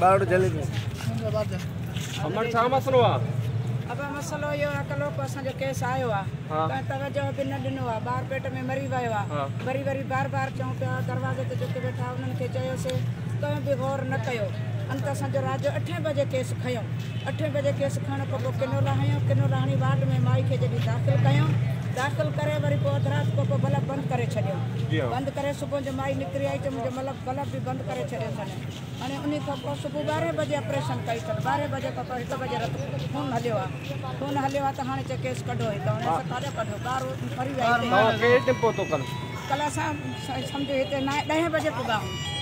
बाड़ जले हमर छा मसलो आ अब मसलो यो कलो को असा जो केस आयो आ त तवजो भी न दिनो आ बार पेट में मरी वयो आ वरी बार चऊं पिया दरवाजे ते जेके बैठा उन्हनि खे चयोसीं तो भी गौर न कयो अंत असां जो रात जो 8 बजे केस खयो 8 बजे केस खण को किनोला हयो किनोला हणी वार्ड में माई खे जदी दाख़िल कयो दाख़िल करे वरी को रात को बल्ब बंद करे छडियो बंद करे सुबह जो माई निकरी आई तो मुझे बल्ब भी बंद करे छडियो सने अने उन्हीं को सुबह 12 बजे ऑपरेशन कई तो 12 बजे को 1 बजे रात खून हलियो आ तो हाणे चे केस कढो है तो उन्हें काढो कढो बार फरी आई के टिपो तो कल असां समझो हिते 10 बजे पुॻा